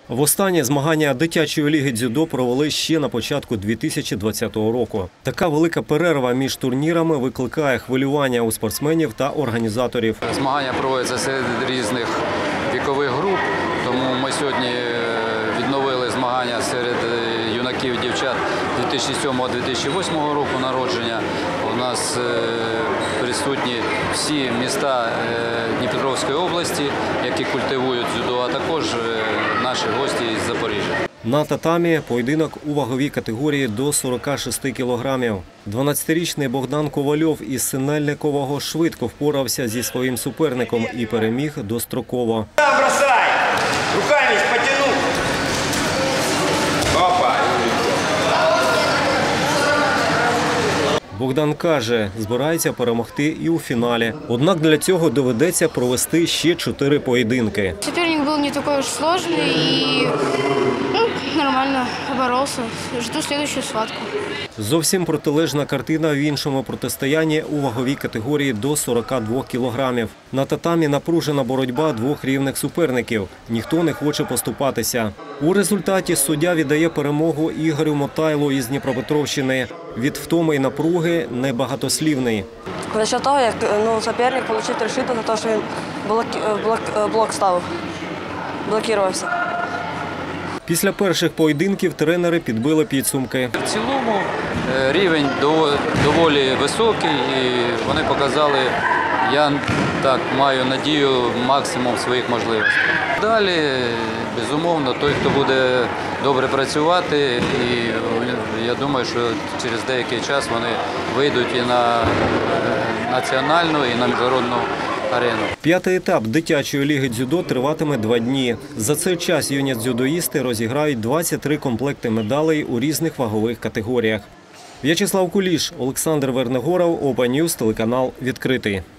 Востаннє змагання дитячої ліги дзюдо провели ще на початку 2020 року. Така велика перерва між турнірами викликає хвилювання у спортсменів та організаторів. Змагання проводяться серед різних вікових груп, тому ми сьогодні відновили змагання серед юнаків і дівчат 2007-2008 року народження. У нас присутні всі міста Дніпропетровської області, які культивують дзюдо, а також наші гості із Запоріжжя. На татамі поєдинок у ваговій категорії до 46 кілограмів. 12-річний Богдан Ковальов із Синельникового швидко впорався зі своїм суперником і переміг достроково. Бросай! Руками потянув! Опа! Богдан каже, збирається перемогти і у фіналі. Однак для цього доведеться провести ще 4 поєдинки. Соперник був не такий уж складний і нормально боровся. Жду наступну схватку. Зовсім протилежна картина в іншому протистоянні у ваговій категорії до 42 кілограмів. На татамі напружена боротьба двох рівних суперників. Ніхто не хоче поступатися. У результаті суддя віддає перемогу Ігорю Мотайлу із Дніпропетровщини. Від втоми й напруги небагатослівний. За счет того, як суперник отримав решетку за те, що він блок ставив, блокувався. Після перших поєдинків тренери підбили підсумки. В цілому рівень доволі високий і вони показали, я так маю надію, максимум своїх можливостей. Далі, безумовно, той, хто буде добре працювати, і я думаю, що через деякий час вони вийдуть і на національну, і на міжнародну арену. 5-й етап дитячої ліги дзюдо триватиме 2 дні. За цей час юні дзюдоїсти розіграють 23 комплекти медалей у різних вагових категоріях. В'ячеслав Куліш, Олександр Вернегоров, Open News, телеканал «Відкритий».